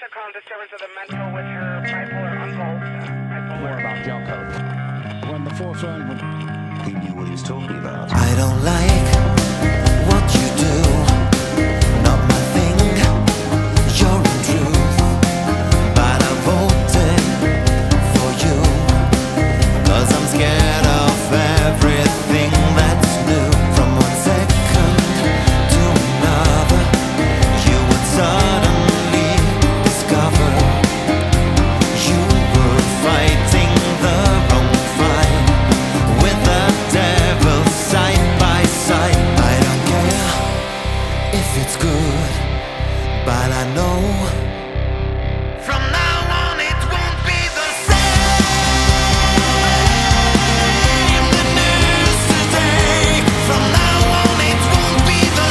should call disturbance of the mental with her bipolar uncle. More about Jelko. We're on the forefront. He knew what he was talking about. I don't like what you do, not my thing, you're in truth. But I voted for you, 'cause I'm scared of everything that's new. From one second to another, you would suddenly discover you were fighting the wrong fight with the devil side by side. I don't care if it's good, but I know from now on it won't be the same. The news today, from now on it won't be the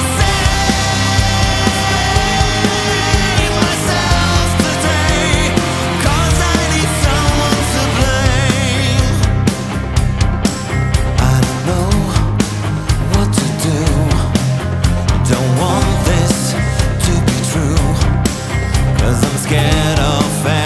same. Myself today, 'cause I need someone to blame. I don't know what to do. Don't want this to be true, 'cause I'm scared of